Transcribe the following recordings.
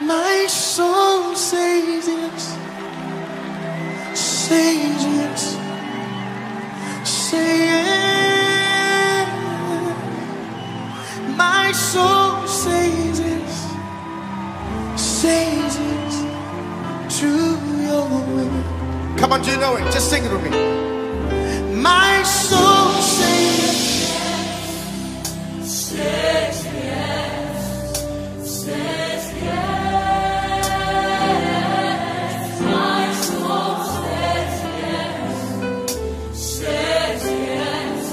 My soul says yes, says yes, say yes. My soul says yes, says yes to your will. Come on, do you know it? Just sing it with me. My soul says yes, says yes, says yes. My soul says yes, says yes.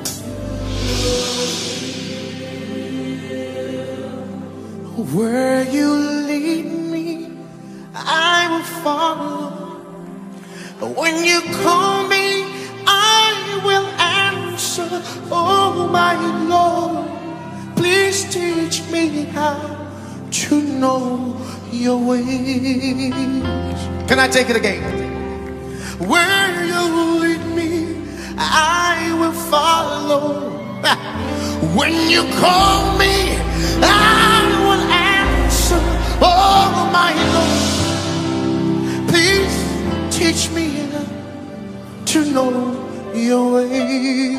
Where you lead me, I will follow. When you call me, I will answer. Oh my Lord, please teach me how to know your ways. Can I take it again? Where you lead me, I will follow. When you call me, I will answer. Oh my Lord, please teach me to know your way.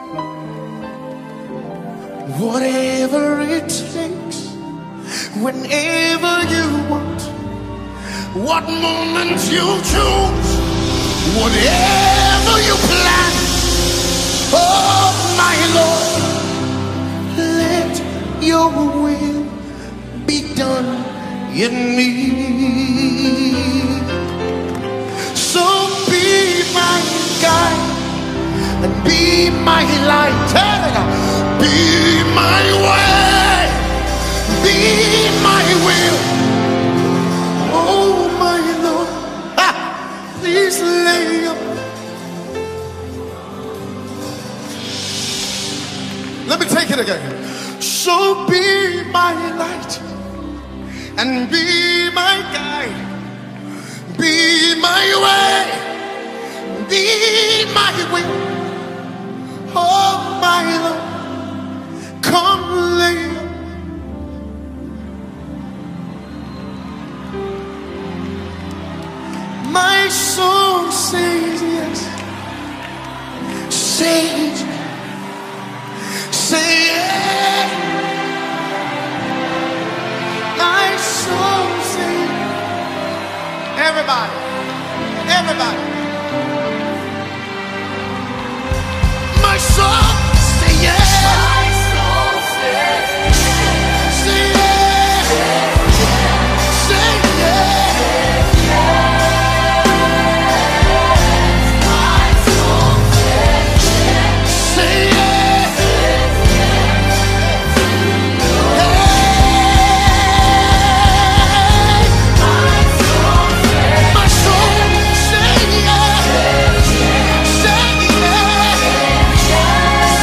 Whatever it takes, whenever you want, what moment you choose, whatever you plan. Oh my Lord, let your will be done in me. So be my guide and be my light. Be my way, be my will. Oh my Lord, please lay up. Let me take it again. So be my light and be my guide. Be my way, be my will. Oh my Lord, come lay. My soul says yes, says, say yes. My soul says, everybody, everybody. My soul say yes. My soul says yes. Say yes. Say yes. My soul says yes. Say yes. My soul say yes. Say yes.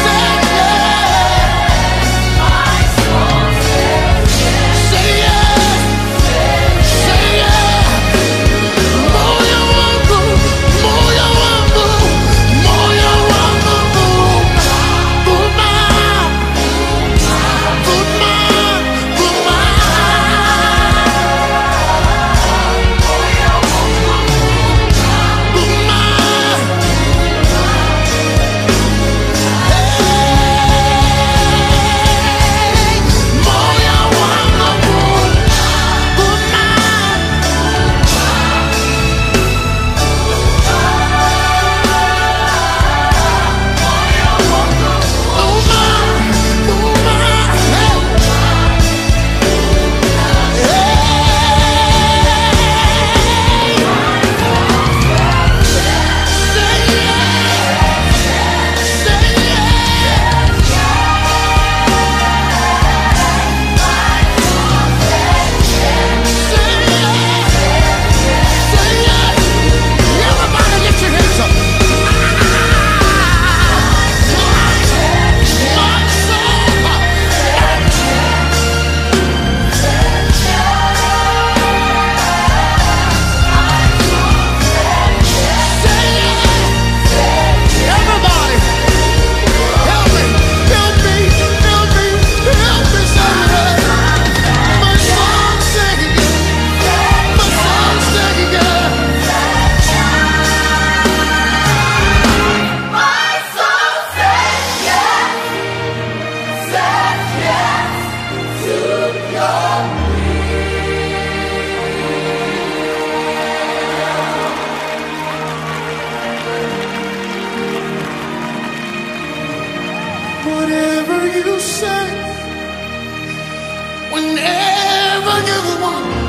say whenever you want.